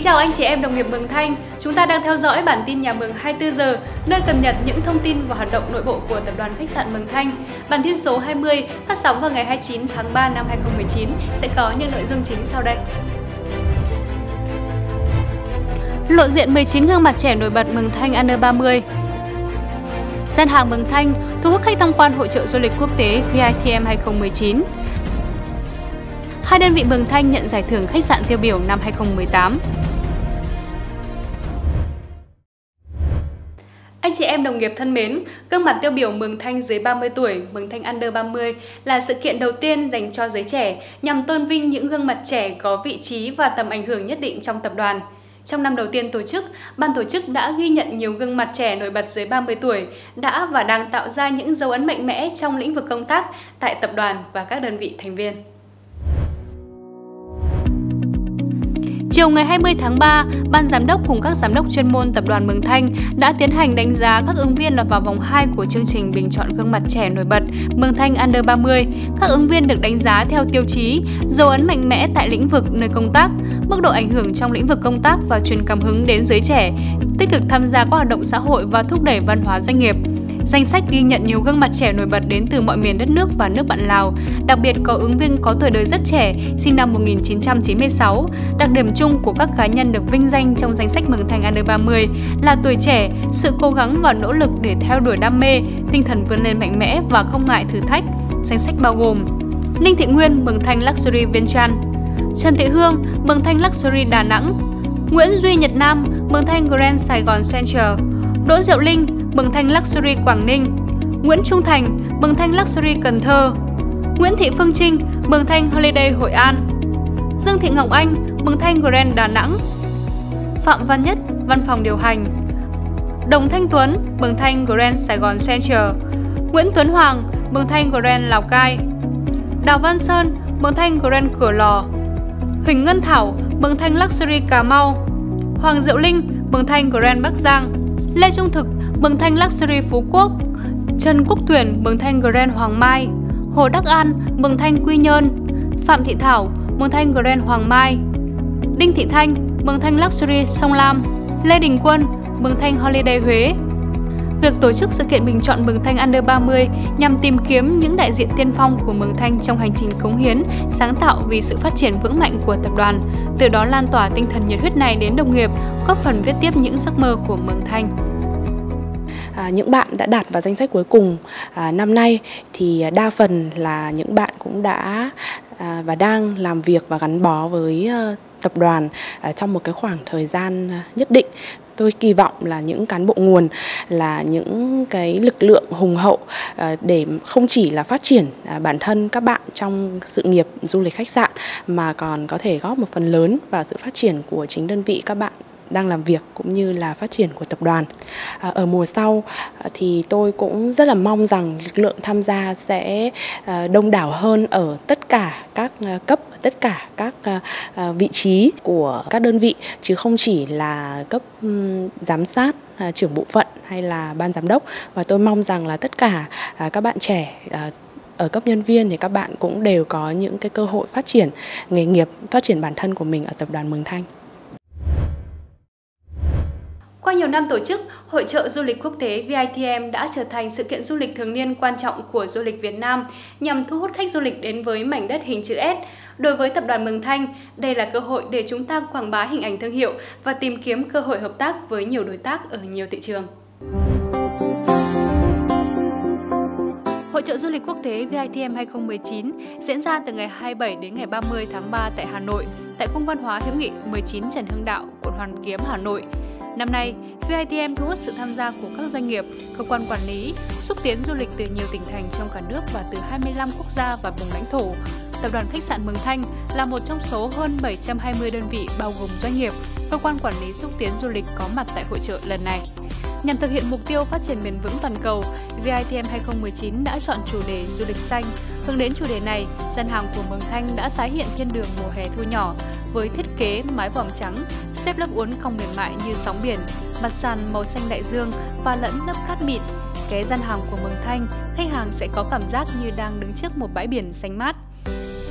chào anh chị em đồng nghiệp Mường Thanh. Chúng ta đang theo dõi bản tin Nhà Mường 24 giờ, nơi cập nhật những thông tin và hoạt động nội bộ của Tập đoàn Khách sạn Mường Thanh. Bản tin số 20 phát sóng vào ngày 29 tháng 3 năm 2019 sẽ có những nội dung chính sau đây. Lộ diện 19 gương mặt trẻ nổi bật Mường Thanh Under 30. Gian hàng Mường Thanh thu hút khách tham quan hội chợ du lịch quốc tế VITM 2019. Hai đơn vị Mường Thanh nhận giải thưởng khách sạn tiêu biểu năm 2018. Anh chị em đồng nghiệp thân mến, gương mặt tiêu biểu Mường Thanh dưới 30 tuổi, Mường Thanh Under 30 là sự kiện đầu tiên dành cho giới trẻ nhằm tôn vinh những gương mặt trẻ có vị trí và tầm ảnh hưởng nhất định trong tập đoàn. Trong năm đầu tiên tổ chức, ban tổ chức đã ghi nhận nhiều gương mặt trẻ nổi bật dưới 30 tuổi đã và đang tạo ra những dấu ấn mạnh mẽ trong lĩnh vực công tác tại tập đoàn và các đơn vị thành viên. Chiều ngày 20 tháng 3, Ban Giám đốc cùng các giám đốc chuyên môn Tập đoàn Mường Thanh đã tiến hành đánh giá các ứng viên lọt vào vòng 2 của chương trình bình chọn gương mặt trẻ nổi bật Mường Thanh Under 30. Các ứng viên được đánh giá theo tiêu chí dấu ấn mạnh mẽ tại lĩnh vực nơi công tác, mức độ ảnh hưởng trong lĩnh vực công tác và truyền cảm hứng đến giới trẻ, tích cực tham gia các hoạt động xã hội và thúc đẩy văn hóa doanh nghiệp. Danh sách ghi nhận nhiều gương mặt trẻ nổi bật đến từ mọi miền đất nước và nước bạn Lào. Đặc biệt có ứng viên có tuổi đời rất trẻ, sinh năm 1996. Đặc điểm chung của các cá nhân được vinh danh trong danh sách Mường Thanh Under 30 là tuổi trẻ, sự cố gắng và nỗ lực để theo đuổi đam mê, tinh thần vươn lên mạnh mẽ và không ngại thử thách. Danh sách bao gồm Ninh Thị Nguyên, Mường Thanh Luxury Viên Chăn; Trần Thị Hương, Mường Thanh Luxury Đà Nẵng; Nguyễn Duy Nhật Nam, Mường Thanh Grand Sài Gòn Central; Đỗ Diệu Linh, Mường Thanh Luxury Quảng Ninh; Nguyễn Trung Thành, Mường Thanh Luxury Cần Thơ; Nguyễn Thị Phương Trinh, Mường Thanh Holiday Hội An; Dương Thị Ngọc Anh, Mường Thanh Grand Đà Nẵng; Phạm Văn Nhất, Văn phòng điều hành; Đồng Thanh Tuấn, Mường Thanh Grand Sài Gòn Central; Nguyễn Tuấn Hoàng, Mường Thanh Grand Lào Cai; Đào Văn Sơn, Mường Thanh Grand Cửa Lò; Huỳnh Ngân Thảo, Mường Thanh Luxury Cà Mau; Hoàng Diệu Linh, Mường Thanh Grand Bắc Giang; Lê Trung Thực, Mường Thanh Luxury Phú Quốc; Trần Quốc Tuyển, Mường Thanh Grand Hoàng Mai; Hồ Đắc An, Mường Thanh Quy Nhơn; Phạm Thị Thảo, Mường Thanh Grand Hoàng Mai; Đinh Thị Thanh, Mường Thanh Luxury Sông Lam; Lê Đình Quân, Mường Thanh Holiday Huế. Việc tổ chức sự kiện bình chọn Mường Thanh Under 30 nhằm tìm kiếm những đại diện tiên phong của Mường Thanh trong hành trình cống hiến, sáng tạo vì sự phát triển vững mạnh của tập đoàn, từ đó lan tỏa tinh thần nhiệt huyết này đến đồng nghiệp, góp phần viết tiếp những giấc mơ của Mường Thanh. Những bạn đã đạt vào danh sách cuối cùng năm nay thì đa phần là những bạn cũng đã và đang làm việc và gắn bó với tập đoàn trong một cái khoảng thời gian nhất định. Tôi kỳ vọng là những cán bộ nguồn là những cái lực lượng hùng hậu để không chỉ là phát triển bản thân các bạn trong sự nghiệp du lịch khách sạn mà còn có thể góp một phần lớn vào sự phát triển của chính đơn vị các bạn đang làm việc cũng như là phát triển của tập đoàn. Ở mùa sau thì tôi cũng rất là mong rằng lực lượng tham gia sẽ đông đảo hơn ở tất cả các cấp, tất cả các vị trí của các đơn vị, chứ không chỉ là cấp giám sát, trưởng bộ phận hay là ban giám đốc. Và tôi mong rằng là tất cả các bạn trẻ ở cấp nhân viên thì các bạn cũng đều có những cái cơ hội phát triển nghề nghiệp, phát triển bản thân của mình ở tập đoàn Mường Thanh. Qua nhiều năm tổ chức, Hội chợ du lịch quốc tế VITM đã trở thành sự kiện du lịch thường niên quan trọng của du lịch Việt Nam nhằm thu hút khách du lịch đến với mảnh đất hình chữ S. Đối với tập đoàn Mường Thanh, đây là cơ hội để chúng ta quảng bá hình ảnh thương hiệu và tìm kiếm cơ hội hợp tác với nhiều đối tác ở nhiều thị trường. Hội chợ du lịch quốc tế VITM 2019 diễn ra từ ngày 27 đến ngày 30 tháng 3 tại Hà Nội, tại Cung văn hóa hữu nghị 19 Trần Hưng Đạo, quận Hoàn Kiếm, Hà Nội. Năm nay, VITM thu hút sự tham gia của các doanh nghiệp, cơ quan quản lý, xúc tiến du lịch từ nhiều tỉnh thành trong cả nước và từ 25 quốc gia và vùng lãnh thổ. Tập đoàn Khách sạn Mường Thanh là một trong số hơn 720 đơn vị bao gồm doanh nghiệp, cơ quan quản lý xúc tiến du lịch có mặt tại hội chợ lần này. Nhằm thực hiện mục tiêu phát triển bền vững toàn cầu, VITM 2019 đã chọn chủ đề du lịch xanh. Hướng đến chủ đề này, gian hàng của Mường Thanh đã tái hiện thiên đường mùa hè thu nhỏ với thiết kế mái vòm trắng, xếp lớp uốn cong mềm mại như sóng biển, mặt sàn màu xanh đại dương và lẫn lớp cát mịn. Ghé gian hàng của Mường Thanh, khách hàng sẽ có cảm giác như đang đứng trước một bãi biển xanh mát. Chủ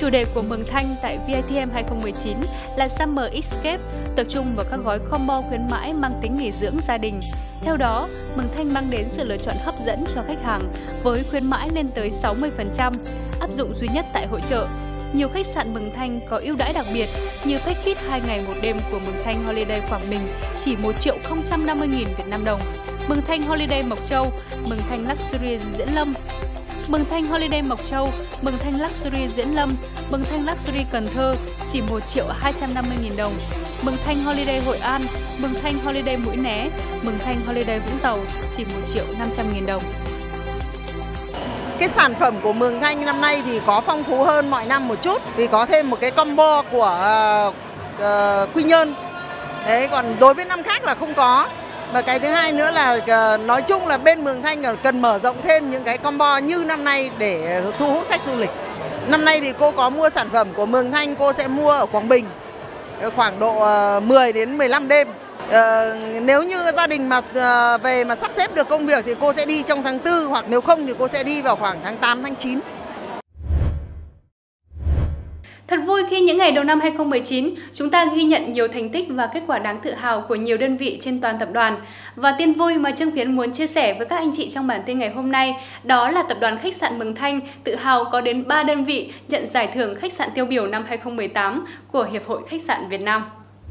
Chủ đề của Mường Thanh tại VITM 2019 là Summer Escape, tập trung vào các gói combo khuyến mãi mang tính nghỉ dưỡng gia đình. Theo đó, Mường Thanh mang đến sự lựa chọn hấp dẫn cho khách hàng với khuyến mãi lên tới 60%, áp dụng duy nhất tại hội chợ. Nhiều khách sạn Mường Thanh có ưu đãi đặc biệt như package 2 ngày 1 đêm của Mường Thanh Holiday Quảng Bình chỉ 1.050.000 Việt Nam đồng, Mường Thanh Holiday Mộc Châu, Mường Thanh Luxury Diễn Lâm, Mường Thanh Holiday Mộc Châu, Mường Thanh Luxury Diễn Lâm, Mường Thanh Luxury Cần Thơ chỉ 1.250.000 đồng, Mường Thanh Holiday Hội An, Mường Thanh Holiday Mũi Né, Mường Thanh Holiday Vũng Tàu chỉ 1.500.000 đồng. Cái sản phẩm của Mường Thanh năm nay thì có phong phú hơn mọi năm một chút, vì có thêm một cái combo của Quy Nhơn. Đấy, còn đối với năm khác là không có. Và cái thứ hai nữa là nói chung là bên Mường Thanh cần mở rộng thêm những cái combo như năm nay để thu hút khách du lịch. Năm nay thì cô có mua sản phẩm của Mường Thanh, cô sẽ mua ở Quảng Bình khoảng độ 10 đến 15 đêm. Nếu như gia đình mà về mà sắp xếp được công việc thì cô sẽ đi trong tháng 4, hoặc nếu không thì cô sẽ đi vào khoảng tháng 8, tháng 9. Thật vui khi những ngày đầu năm 2019, chúng ta ghi nhận nhiều thành tích và kết quả đáng tự hào của nhiều đơn vị trên toàn tập đoàn. Và tin vui mà Trương Phiến muốn chia sẻ với các anh chị trong bản tin ngày hôm nay, đó là tập đoàn khách sạn Mường Thanh tự hào có đến 3 đơn vị nhận giải thưởng khách sạn tiêu biểu năm 2018 của Hiệp hội Khách sạn Việt Nam.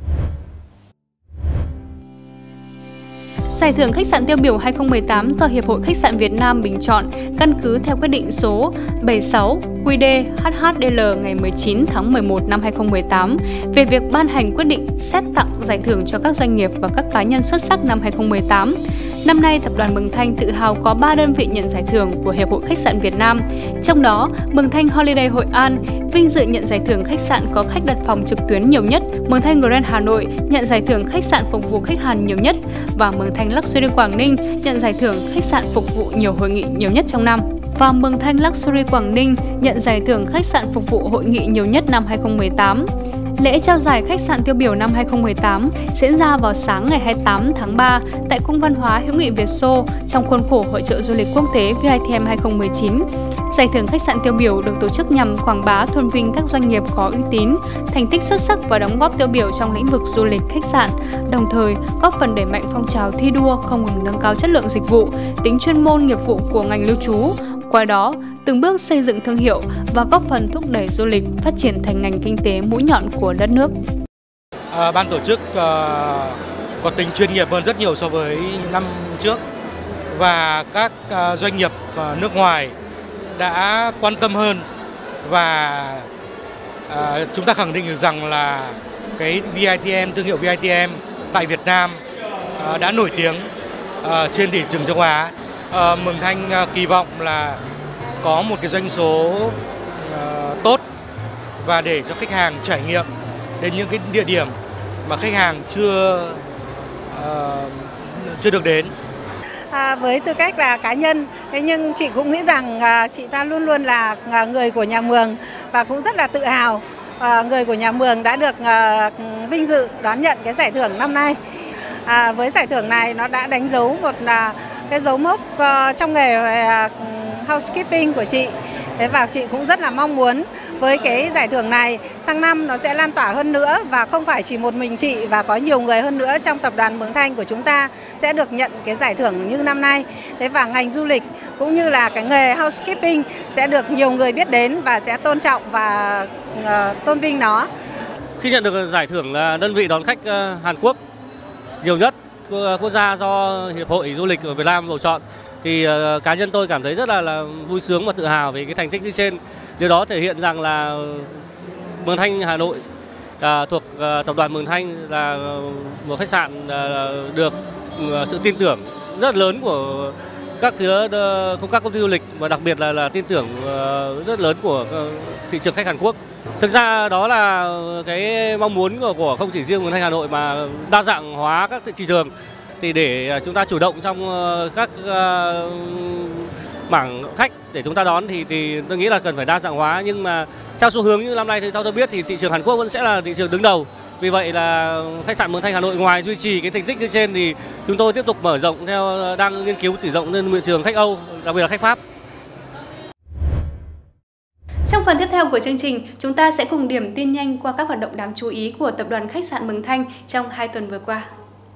Giải thưởng khách sạn tiêu biểu 2018 do Hiệp hội Khách sạn Việt Nam bình chọn căn cứ theo quyết định số 76 QĐ-HHDL ngày 19 tháng 11 năm 2018 về việc ban hành quyết định xét tặng giải thưởng cho các doanh nghiệp và các cá nhân xuất sắc năm 2018. Năm nay, Tập đoàn Mường Thanh tự hào có 3 đơn vị nhận giải thưởng của Hiệp hội Khách sạn Việt Nam. Trong đó, Mường Thanh Holiday Hội An vinh dự nhận giải thưởng khách sạn có khách đặt phòng trực tuyến nhiều nhất, Mường Thanh Grand Hà Nội nhận giải thưởng khách sạn phục vụ khách hàng nhiều nhất và Mường Thanh Luxury Quảng Ninh nhận giải thưởng khách sạn phục vụ nhiều hội nghị nhiều nhất trong năm. Và Mường Thanh Luxury Quảng Ninh nhận giải thưởng khách sạn phục vụ hội nghị nhiều nhất năm 2018. Lễ trao giải khách sạn tiêu biểu năm 2018 diễn ra vào sáng ngày 28 tháng 3 tại Cung văn hóa hữu nghị Việt Xô trong khuôn khổ Hội chợ du lịch quốc tế VITM 2019. Giải thưởng khách sạn tiêu biểu được tổ chức nhằm quảng bá tôn vinh các doanh nghiệp có uy tín, thành tích xuất sắc và đóng góp tiêu biểu trong lĩnh vực du lịch khách sạn, đồng thời góp phần đẩy mạnh phong trào thi đua không ngừng nâng cao chất lượng dịch vụ, tính chuyên môn nghiệp vụ của ngành lưu trú. Qua đó, từng bước xây dựng thương hiệu và góp phần thúc đẩy du lịch phát triển thành ngành kinh tế mũi nhọn của đất nước. Ban tổ chức có tính chuyên nghiệp hơn rất nhiều so với năm trước và các doanh nghiệp nước ngoài đã quan tâm hơn và chúng ta khẳng định được rằng là cái VITM, thương hiệu VITM tại Việt Nam đã nổi tiếng trên thị trường châu Á. Mường Thanh kỳ vọng là có một cái doanh số tốt và để cho khách hàng trải nghiệm đến những cái địa điểm mà khách hàng chưa được đến. Với tư cách là cá nhân, thế nhưng chị cũng nghĩ rằng chị ta luôn luôn là người của nhà Mường và cũng rất là tự hào người của nhà Mường đã được vinh dự đón nhận cái giải thưởng năm nay. Với giải thưởng này nó đã đánh dấu một cái dấu mốc trong nghề housekeeping của chị. Thế và chị cũng rất là mong muốn với cái giải thưởng này sang năm nó sẽ lan tỏa hơn nữa và không phải chỉ một mình chị và có nhiều người hơn nữa trong tập đoàn Mường Thanh của chúng ta sẽ được nhận cái giải thưởng như năm nay. Thế và ngành du lịch cũng như là cái nghề housekeeping sẽ được nhiều người biết đến và sẽ tôn trọng và tôn vinh nó. Khi nhận được giải thưởng là đơn vị đón khách Hàn Quốc nhiều nhất quốc gia do Hiệp hội Du lịch ở Việt Nam bầu chọn thì cá nhân tôi cảm thấy rất là vui sướng và tự hào về cái thành tích như trên. Điều đó thể hiện rằng là Mường Thanh Hà Nội thuộc tập đoàn Mường Thanh là một khách sạn được sự tin tưởng rất lớn của các phía các công ty du lịch và đặc biệt là tin tưởng rất lớn của thị trường khách Hàn Quốc. Thực ra đó là cái mong muốn của không chỉ riêng Mường Thanh Hà Nội mà đa dạng hóa các thị trường thì để chúng ta chủ động trong các mảng khách để chúng ta đón thì tôi nghĩ là cần phải đa dạng hóa, nhưng mà theo xu hướng như năm nay thì theo tôi biết thì thị trường Hàn Quốc vẫn sẽ là thị trường đứng đầu. Vì vậy là khách sạn Mường Thanh Hà Nội ngoài duy trì cái thành tích như trên thì chúng tôi tiếp tục mở rộng đang nghiên cứu mở rộng lên thị trường khách Âu, đặc biệt là khách Pháp. Trong phần tiếp theo của chương trình, chúng ta sẽ cùng điểm tin nhanh qua các hoạt động đáng chú ý của Tập đoàn Khách sạn Mường Thanh trong 2 tuần vừa qua.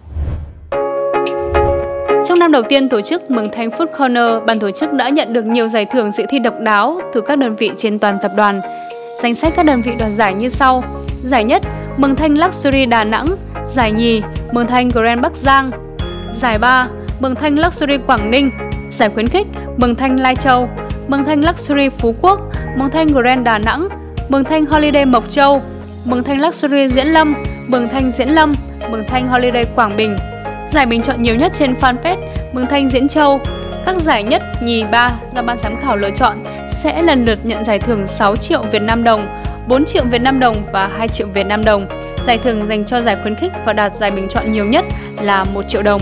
Trong năm đầu tiên tổ chức Mường Thanh Food Corner, ban tổ chức đã nhận được nhiều giải thưởng dự thi độc đáo từ các đơn vị trên toàn tập đoàn. Danh sách các đơn vị đoạt giải như sau: giải nhất Mường Thanh Luxury Đà Nẵng, giải nhì Mường Thanh Grand Bắc Giang, giải ba Mường Thanh Luxury Quảng Ninh, giải khuyến khích Mường Thanh Lai Châu, Mường Thanh Luxury Phú Quốc, Mường Thanh Grand Đà Nẵng, Mường Thanh Holiday Mộc Châu, Mường Thanh Luxury Diễn Lâm, Mường Thanh Diễn Lâm, Mường Thanh Holiday Quảng Bình. Giải bình chọn nhiều nhất trên fanpage Mường Thanh Diễn Châu. Các giải nhất, nhì, ba do ban giám khảo lựa chọn sẽ lần lượt nhận giải thưởng 6 triệu Việt Nam đồng, 4 triệu Việt Nam đồng và 2 triệu Việt Nam đồng. Giải thưởng dành cho giải khuyến khích và đạt giải bình chọn nhiều nhất là 1 triệu đồng.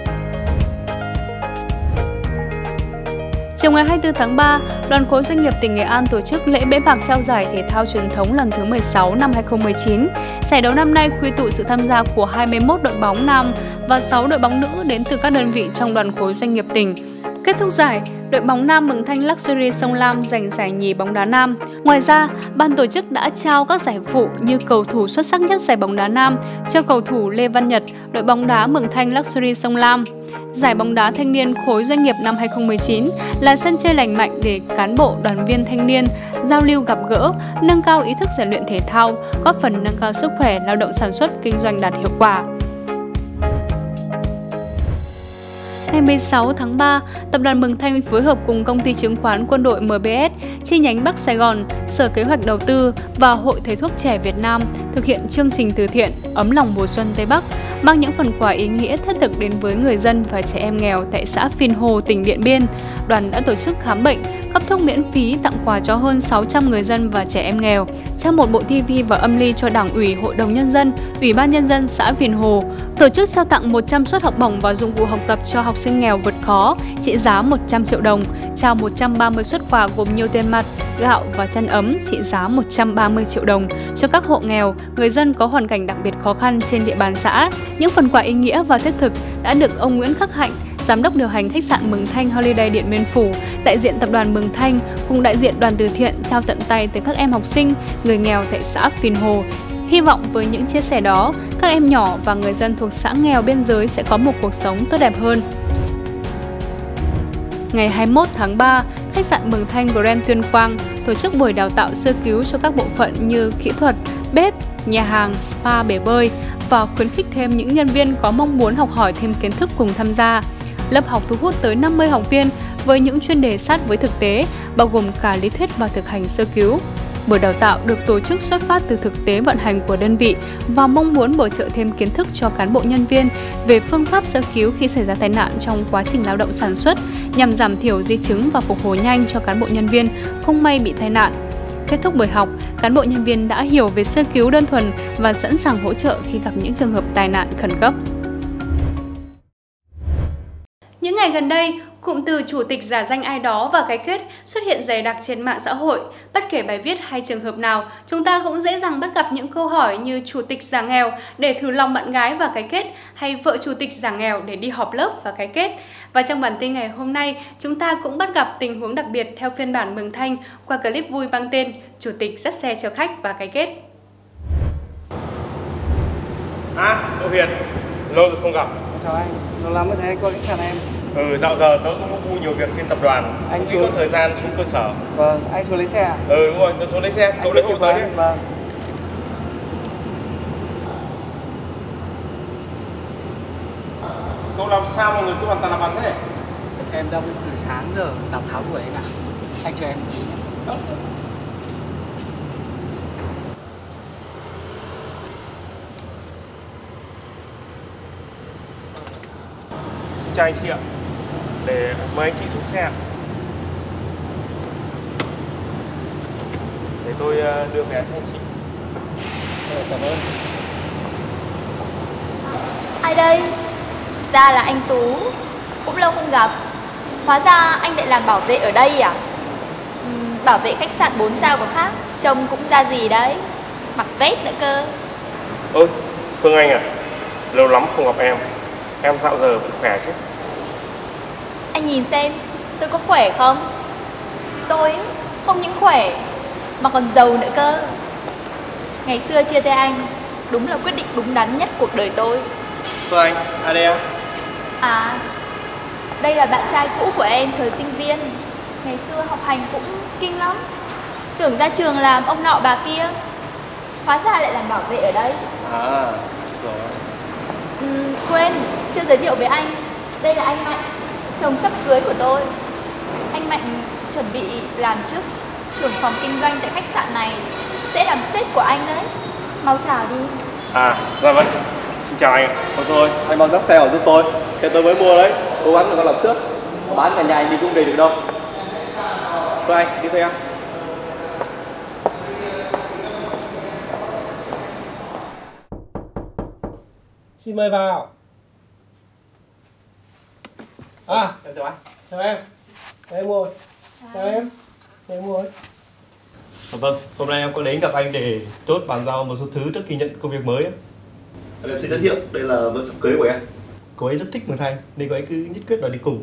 Chiều ngày 24 tháng 3, Đoàn khối doanh nghiệp tỉnh Nghệ An tổ chức lễ bế mạc trao giải thể thao truyền thống lần thứ 16 năm 2019. Giải đấu năm nay quy tụ sự tham gia của 21 đội bóng nam và 6 đội bóng nữ đến từ các đơn vị trong đoàn khối doanh nghiệp tỉnh. Kết thúc giải, đội bóng nam Mường Thanh Luxury Sông Lam giành giải nhì bóng đá nam. Ngoài ra, ban tổ chức đã trao các giải phụ như cầu thủ xuất sắc nhất giải bóng đá nam cho cầu thủ Lê Văn Nhật, đội bóng đá Mường Thanh Luxury Sông Lam. Giải bóng đá thanh niên khối doanh nghiệp năm 2019 là sân chơi lành mạnh để cán bộ, đoàn viên thanh niên giao lưu gặp gỡ, nâng cao ý thức rèn luyện thể thao, góp phần nâng cao sức khỏe, lao động sản xuất, kinh doanh đạt hiệu quả. Ngày 16 tháng 3, Tập đoàn Mường Thanh phối hợp cùng Công ty chứng khoán Quân đội MBS, chi nhánh Bắc Sài Gòn, Sở Kế hoạch Đầu tư và Hội Thầy thuốc trẻ Việt Nam thực hiện chương trình từ thiện Ấm lòng mùa xuân Tây Bắc, mang những phần quà ý nghĩa thiết thực đến với người dân và trẻ em nghèo tại xã Phiên Hồ, tỉnh Điện Biên. Đoàn đã tổ chức khám bệnh, cấp thuốc miễn phí, tặng quà cho hơn 600 người dân và trẻ em nghèo, trao một bộ TV và âm ly cho Đảng ủy, Hội đồng Nhân dân, Ủy ban Nhân dân xã Phiên Hồ, tổ chức trao tặng 100 suất học bổng và dụng cụ học tập cho học sinh nghèo vượt khó trị giá 100 triệu đồng, trao 130 suất quà gồm nhiều tiền mặt, gạo và chăn ấm trị giá 130 triệu đồng cho các hộ nghèo, người dân có hoàn cảnh đặc biệt khó khăn trên địa bàn xã. Những phần quà ý nghĩa và thiết thực đã được ông Nguyễn Khắc Hạnh, Giám đốc điều hành khách sạn Mường Thanh Holiday Điện Biên Phủ, đại diện Tập đoàn Mường Thanh cùng đại diện đoàn từ thiện trao tận tay tới các em học sinh, người nghèo tại xã Phiên Hồ. Hy vọng với những chia sẻ đó, các em nhỏ và người dân thuộc xã nghèo biên giới sẽ có một cuộc sống tốt đẹp hơn. Ngày 21 tháng 3, khách sạn Mường Thanh Grand Tuyên Quang tổ chức buổi đào tạo sơ cứu cho các bộ phận như kỹ thuật, bếp, nhà hàng, spa, bể bơi và khuyến khích thêm những nhân viên có mong muốn học hỏi thêm kiến thức cùng tham gia. Lớp học thu hút tới 50 học viên với những chuyên đề sát với thực tế, bao gồm cả lý thuyết và thực hành sơ cứu. Buổi đào tạo được tổ chức xuất phát từ thực tế vận hành của đơn vị và mong muốn bổ trợ thêm kiến thức cho cán bộ nhân viên về phương pháp sơ cứu khi xảy ra tai nạn trong quá trình lao động sản xuất nhằm giảm thiểu di chứng và phục hồi nhanh cho cán bộ nhân viên không may bị tai nạn. Kết thúc buổi học, cán bộ nhân viên đã hiểu về sơ cứu đơn thuần và sẵn sàng hỗ trợ khi gặp những trường hợp tai nạn khẩn cấp. Những ngày gần đây, cụm từ chủ tịch giả danh ai đó và cái kết xuất hiện dày đặc trên mạng xã hội. Bất kể bài viết hay trường hợp nào, chúng ta cũng dễ dàng bắt gặp những câu hỏi như chủ tịch giả nghèo để thử lòng bạn gái và cái kết, hay vợ chủ tịch giả nghèo để đi họp lớp và cái kết. Và trong bản tin ngày hôm nay, chúng ta cũng bắt gặp tình huống đặc biệt theo phiên bản Mường Thanh qua clip vui mang tên Chủ tịch dắt xe chở khách và cái kết. Cậu Hiền, lâu rồi không gặp. Chào anh, lâu lắm mới thấy anh qua khách sạn em. Dạo giờ tớ cũng có nhiều việc trên tập đoàn. Anh chỉ có thời gian xuống cơ sở. Vâng, anh xuống lấy xe à? Đúng rồi, tớ xuống lấy xe. Cậu lấy hộ tớ nhé. Vâng. Cậu làm sao mà người cứ bàn tàn làm bắn thế? Em đông từ sáng giờ Tào Tháo đuổi anh ạ. Anh chờ em một tí nhé. Xin chào anh chị ạ. Để mời anh chị xuống xe. Để tôi đưa vé cho anh chị. Cảm ơn. Ai đây? Ra là anh Tú. Cũng lâu không gặp. Hóa ra anh lại làm bảo vệ ở đây à? Bảo vệ khách sạn 4 sao có khác. Trông cũng ra gì đấy. Mặc vest nữa cơ. Ôi, Phương Anh à. Lâu lắm không gặp em. Em dạo giờ vẫn khỏe chứ? Anh nhìn xem, tôi có khỏe không? Tôi không những khỏe mà còn giàu nữa cơ. Ngày xưa chia tay anh đúng là quyết định đúng đắn nhất cuộc đời tôi. Phương Anh, ai đây em? À, đây là bạn trai cũ của em thời sinh viên. Ngày xưa học hành cũng kinh lắm. Tưởng ra trường làm ông nọ bà kia, hóa ra lại làm bảo vệ ở đây. À, rồi. Quên, chưa giới thiệu với anh. Đây là anh Mạnh, chồng sắp cưới của tôi. Anh Mạnh chuẩn bị làm chức trưởng phòng kinh doanh tại khách sạn này, sẽ làm sếp của anh đấy. Mau chào đi. À, dạ vâng. Xin chào anh ạ. Thôi, anh mang dắt xe vào giúp tôi. Xe tôi mới mua đấy. Cố gắng đừng có làm trước. Bán cả nhà anh đi cũng về được đâu. Thôi anh, đi theo em. Xin mời vào. À, Em chào anh. chào em. Em ngồi. Chào em. Em ngồi. Vâng, hôm nay em có đến gặp anh để chốt bàn giao một số thứ trước khi nhận công việc mới. Em xin giới thiệu, đây là vợ sắp cưới của em. Cô ấy rất thích Mường Thanh, nên cô ấy cứ nhất quyết đòi đi cùng.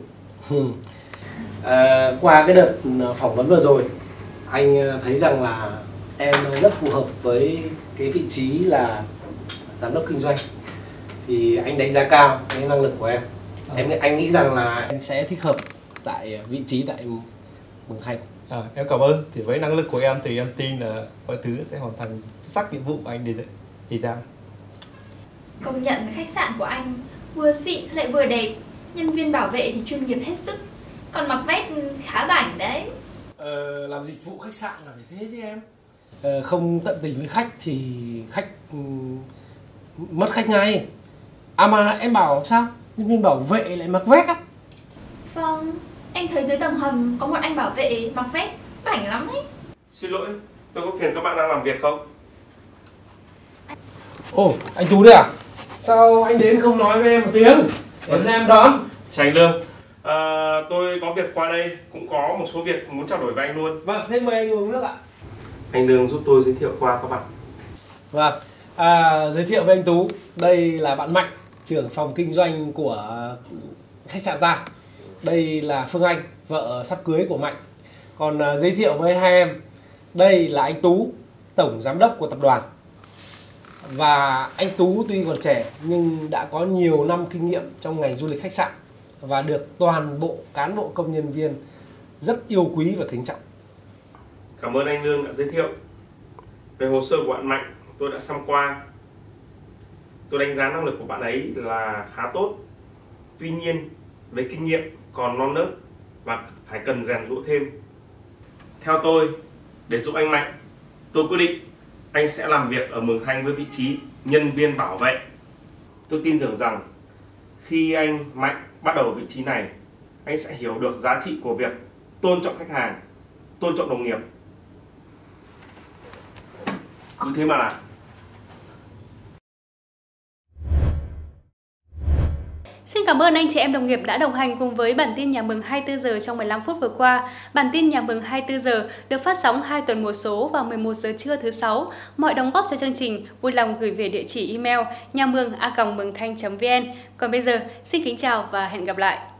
Qua cái đợt phỏng vấn vừa rồi, anh thấy rằng là em rất phù hợp với cái vị trí là giám đốc kinh doanh. Thì anh đánh giá cao cái năng lực của em. Anh nghĩ rằng là em sẽ thích hợp tại vị trí tại Mường Thanh. Em cảm ơn. Thì với năng lực của em thì em tin là mọi thứ sẽ hoàn thành xuất sắc nhiệm vụ mà anh đề ra. Công nhận khách sạn của anh vừa xịn lại vừa đẹp. Nhân viên bảo vệ thì chuyên nghiệp hết sức. Còn mặc vest khá bảnh đấy. Làm dịch vụ khách sạn là phải thế chứ em. Không tận tình với khách thì khách mất khách ngay. À mà em bảo sao? Nhân viên bảo vệ lại mặc vest á? Vâng, em thấy dưới tầng hầm có một anh bảo vệ mặc vest bảnh lắm ấy. Xin lỗi, tôi có phiền các bạn đang làm việc không? Ồ, anh Tú đấy à? Sao anh đến không nói với em một tiếng? Đến em đón. Chào anh Lương. Tôi có việc qua đây, cũng có một số việc muốn trao đổi với anh luôn. Vâng, thế mời anh uống nước ạ. Anh Lương giúp tôi giới thiệu qua các bạn. Vâng, giới thiệu với anh Tú. Đây là bạn Mạnh, trưởng phòng kinh doanh của khách sạn ta. Đây là Phương Anh, vợ sắp cưới của Mạnh. Còn giới thiệu với hai em, đây là anh Tú, tổng giám đốc của tập đoàn. Và anh Tú tuy còn trẻ nhưng đã có nhiều năm kinh nghiệm trong ngành du lịch khách sạn và được toàn bộ cán bộ công nhân viên rất yêu quý và kính trọng. Cảm ơn anh Lương đã giới thiệu. Về hồ sơ của bạn Mạnh, tôi đã xem qua. Tôi đánh giá năng lực của bạn ấy là khá tốt. Tuy nhiên, về kinh nghiệm còn non nớt và phải cần rèn giũa thêm. Theo tôi, để giúp anh Mạnh, tôi quyết định anh sẽ làm việc ở Mường Thanh với vị trí nhân viên bảo vệ. Tôi tin tưởng rằng khi anh Mạnh bắt đầu vị trí này, anh sẽ hiểu được giá trị của việc tôn trọng khách hàng, tôn trọng đồng nghiệp. Cứ thế mà làm. Xin cảm ơn anh chị em đồng nghiệp đã đồng hành cùng với bản tin Nhà Mừng 24 giờ trong 15 phút vừa qua. Bản tin Nhà Mừng 24 giờ được phát sóng 2 tuần một số vào 11 giờ trưa thứ 6. Mọi đóng góp cho chương trình vui lòng gửi về địa chỉ email nhamường@mường thanh.vn. Còn bây giờ, xin kính chào và hẹn gặp lại.